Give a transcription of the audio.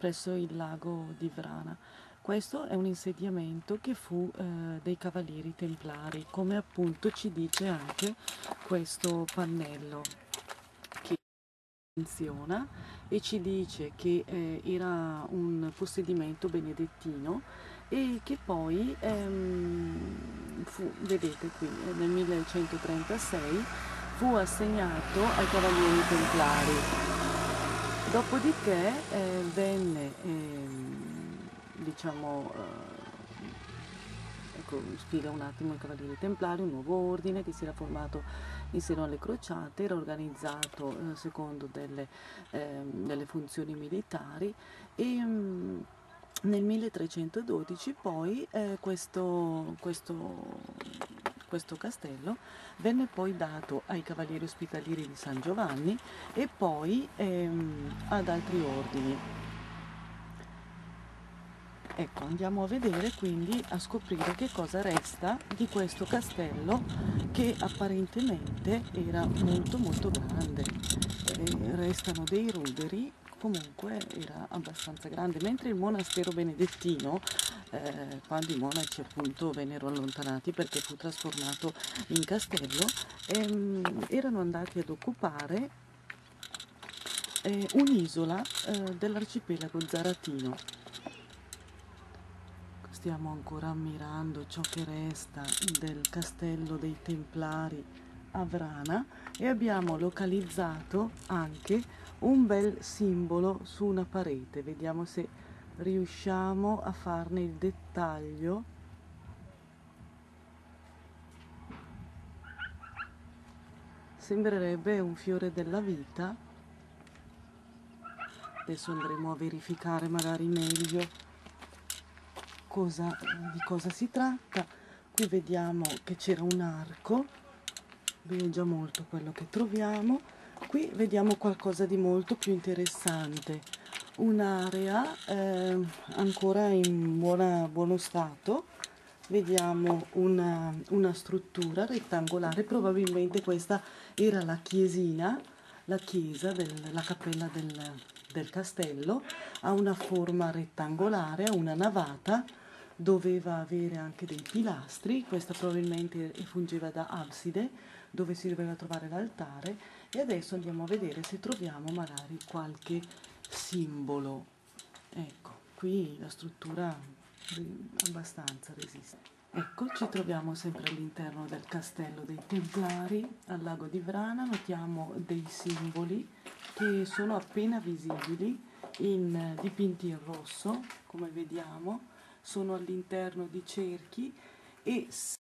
presso il lago di Vrana. Questo è un insediamento che fu dei Cavalieri Templari, come appunto ci dice anche questo pannello che menziona e ci dice che era un possedimento benedettino e che poi vedete qui, nel 1136 fu assegnato ai Cavalieri Templari. Dopodiché venne, ecco, spiega un attimo i Cavalieri Templari, un nuovo ordine che si era formato in seno alle crociate, era organizzato secondo delle funzioni militari e nel 1312 poi questo castello venne poi dato ai Cavalieri Ospitalieri di San Giovanni e poi ad altri ordini. Ecco, andiamo a vedere quindi, a scoprire che cosa resta di questo castello che apparentemente era molto molto grande. Restano dei ruderi, comunque era abbastanza grande, mentre il monastero benedettino, quando i monaci appunto vennero allontanati perché fu trasformato in castello, erano andati ad occupare un'isola dell'arcipelago zaratino. Stiamo ancora ammirando ciò che resta del castello dei Templari a Vrana e abbiamo localizzato anche un bel simbolo su una parete. Vediamo se riusciamo a farne il dettaglio. Sembrerebbe un fiore della vita. Adesso andremo a verificare magari meglio di cosa si tratta. Qui vediamo che c'era un arco, è già molto quello che troviamo. Qui vediamo qualcosa di molto più interessante, un'area ancora in buono stato. Vediamo una struttura rettangolare, probabilmente questa era la chiesina, la chiesa, la cappella del castello. Ha una forma rettangolare, ha una navata, doveva avere anche dei pilastri, questa probabilmente fungeva da abside dove si doveva trovare l'altare, e adesso andiamo a vedere se troviamo magari qualche simbolo. Ecco, qui la struttura abbastanza resiste. Ecco, ci troviamo sempre all'interno del castello dei Templari al lago di Vrana. Notiamo dei simboli che sono appena visibili, dipinti in rosso, come vediamo, sono all'interno di cerchi e